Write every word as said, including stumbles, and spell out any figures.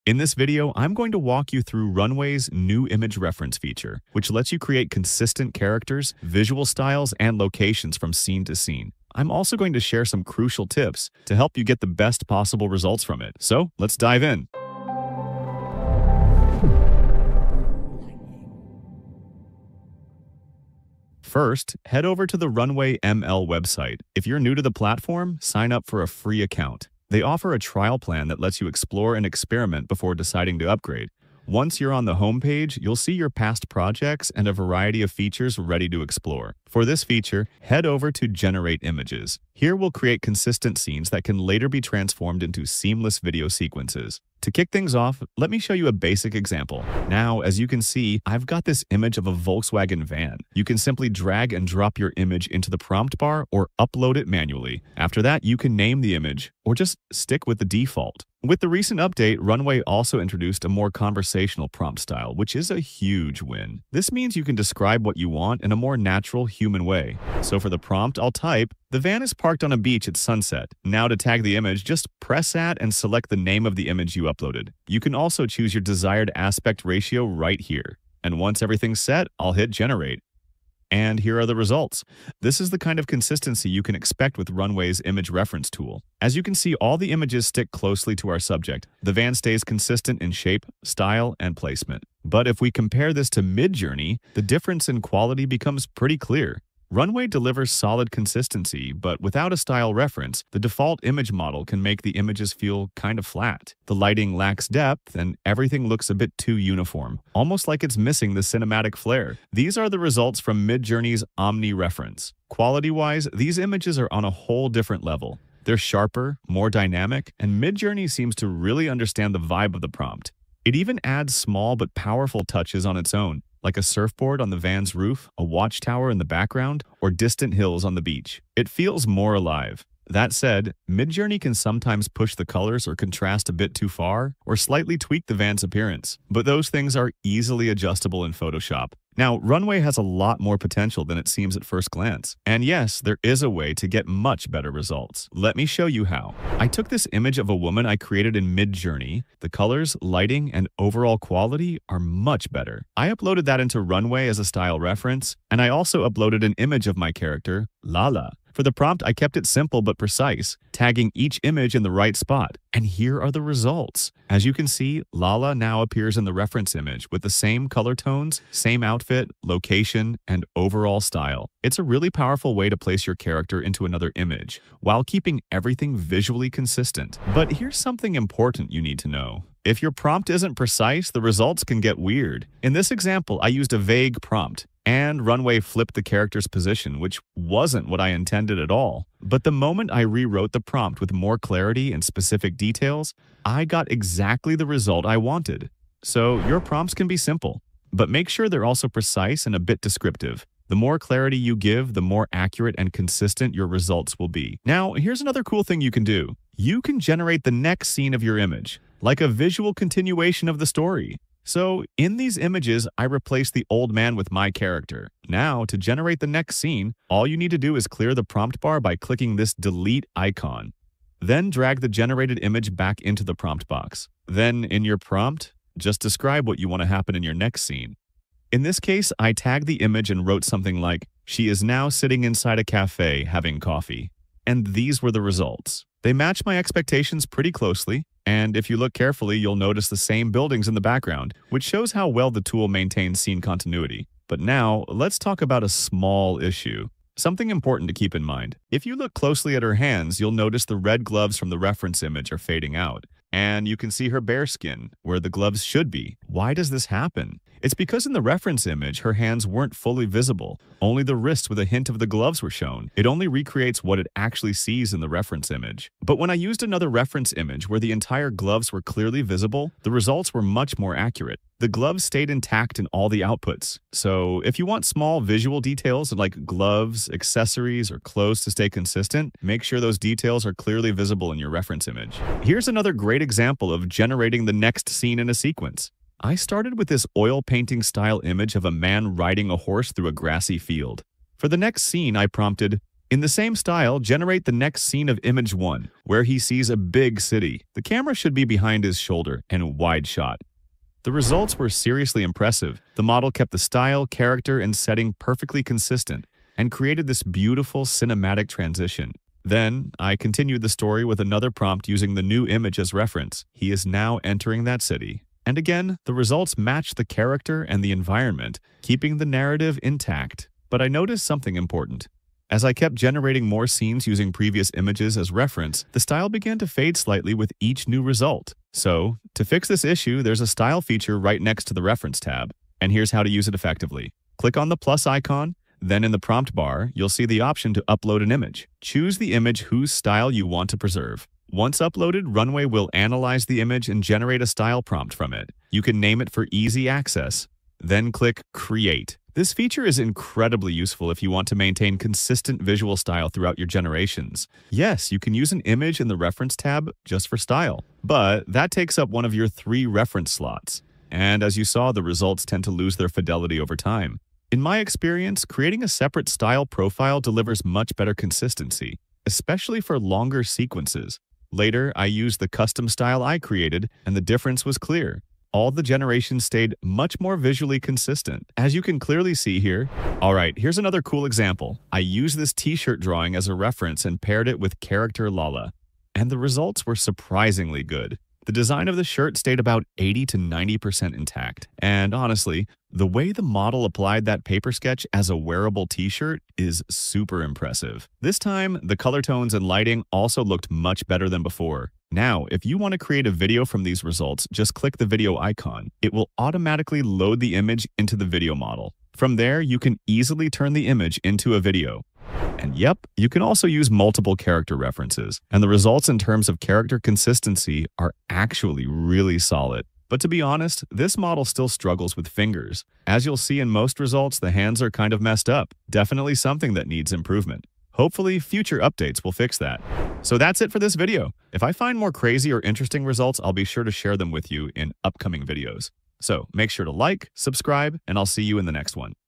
In this video, I'm going to walk you through Runway's new image reference feature, which lets you create consistent characters, visual styles, and locations from scene to scene. I'm also going to share some crucial tips to help you get the best possible results from it. So let's dive in. First, head over to the Runway M L website. If you're new to the platform, sign up for a free account. They offer a trial plan that lets you explore and experiment before deciding to upgrade. Once you're on the homepage, you'll see your past projects and a variety of features ready to explore. For this feature, head over to Generate Images. Here we'll create consistent scenes that can later be transformed into seamless video sequences. To kick things off, let me show you a basic example. Now, as you can see, I've got this image of a Volkswagen van. You can simply drag and drop your image into the prompt bar or upload it manually. After that, you can name the image or just stick with the default. With the recent update, Runway also introduced a more conversational prompt style, which is a huge win. This means you can describe what you want in a more natural, human way. So for the prompt, I'll type, "The van is parked on a beach at sunset." Now to tag the image, just press at and select the name of the image you uploaded. You can also choose your desired aspect ratio right here. And once everything's set, I'll hit generate. And here are the results. This is the kind of consistency you can expect with Runway's image reference tool. As you can see, all the images stick closely to our subject. The van stays consistent in shape, style, and placement. But if we compare this to Midjourney, the difference in quality becomes pretty clear. Runway delivers solid consistency, but without a style reference, the default image model can make the images feel kind of flat. The lighting lacks depth, and everything looks a bit too uniform, almost like it's missing the cinematic flair. These are the results from Midjourney's Omni Reference. Quality-wise, these images are on a whole different level. They're sharper, more dynamic, and Midjourney seems to really understand the vibe of the prompt. It even adds small but powerful touches on its own, like a surfboard on the van's roof, a watchtower in the background, or distant hills on the beach. It feels more alive. That said, Midjourney can sometimes push the colors or contrast a bit too far, or slightly tweak the van's appearance, but those things are easily adjustable in Photoshop. Now, Runway has a lot more potential than it seems at first glance. And yes, there is a way to get much better results. Let me show you how. I took this image of a woman I created in Midjourney. The colors, lighting, and overall quality are much better. I uploaded that into Runway as a style reference, and I also uploaded an image of my character, Lala. For the prompt, I kept it simple but precise, tagging each image in the right spot. And here are the results. As you can see, Lala now appears in the reference image with the same color tones, same outfit, location, and overall style. It's a really powerful way to place your character into another image, while keeping everything visually consistent. But here's something important you need to know. If your prompt isn't precise, the results can get weird. In this example, I used a vague prompt, and Runway flipped the character's position, which wasn't what I intended at all. But the moment I rewrote the prompt with more clarity and specific details, I got exactly the result I wanted. So your prompts can be simple, but make sure they're also precise and a bit descriptive. The more clarity you give, the more accurate and consistent your results will be. Now, here's another cool thing you can do. You can generate the next scene of your image, like a visual continuation of the story. So, in these images, I replaced the old man with my character. Now, to generate the next scene, all you need to do is clear the prompt bar by clicking this delete icon. Then drag the generated image back into the prompt box. Then, in your prompt, just describe what you want to happen in your next scene. In this case, I tagged the image and wrote something like, "She is now sitting inside a cafe having coffee." And these were the results. They match my expectations pretty closely, and if you look carefully, you'll notice the same buildings in the background, which shows how well the tool maintains scene continuity. But now, let's talk about a small issue. Something important to keep in mind. If you look closely at her hands, you'll notice the red gloves from the reference image are fading out. And you can see her bare skin, where the gloves should be. Why does this happen? It's because in the reference image, her hands weren't fully visible. Only the wrists with a hint of the gloves were shown. It only recreates what it actually sees in the reference image. But when I used another reference image where the entire gloves were clearly visible, the results were much more accurate. The gloves stayed intact in all the outputs. So if you want small visual details like gloves, accessories, or clothes to stay consistent, make sure those details are clearly visible in your reference image. Here's another great example of generating the next scene in a sequence. I started with this oil painting style image of a man riding a horse through a grassy field. For the next scene, I prompted, In the same style, generate the next scene of image one, where he sees a big city. The camera should be behind his shoulder and a wide shot. The results were seriously impressive. The model kept the style, character, and setting perfectly consistent and created this beautiful cinematic transition. Then, I continued the story with another prompt using the new image as reference. He is now entering that city. And again, the results matched the character and the environment, keeping the narrative intact. But I noticed something important. As I kept generating more scenes using previous images as reference, the style began to fade slightly with each new result. So, to fix this issue, there's a style feature right next to the reference tab. And here's how to use it effectively. Click on the plus icon, then in the prompt bar, you'll see the option to upload an image. Choose the image whose style you want to preserve. Once uploaded, Runway will analyze the image and generate a style prompt from it. You can name it for easy access. Then click Create. This feature is incredibly useful if you want to maintain consistent visual style throughout your generations. Yes, you can use an image in the reference tab just for style, but that takes up one of your three reference slots. And as you saw, the results tend to lose their fidelity over time. In my experience, creating a separate style profile delivers much better consistency, especially for longer sequences. Later, I used the custom style I created, and the difference was clear. All the generations stayed much more visually consistent, as you can clearly see here. Alright, here's another cool example. I used this t-shirt drawing as a reference and paired it with character Lala, and the results were surprisingly good. The design of the shirt stayed about eighty to ninety percent intact, and honestly, the way the model applied that paper sketch as a wearable t-shirt is super impressive. This time, the color tones and lighting also looked much better than before. Now, if you want to create a video from these results, just click the video icon. It will automatically load the image into the video model. From there, you can easily turn the image into a video. And yep, you can also use multiple character references, and the results in terms of character consistency are actually really solid. But to be honest, this model still struggles with fingers. As you'll see in most results, the hands are kind of messed up. Definitely something that needs improvement. Hopefully, future updates will fix that. So that's it for this video. If I find more crazy or interesting results, I'll be sure to share them with you in upcoming videos. So make sure to like, subscribe, and I'll see you in the next one.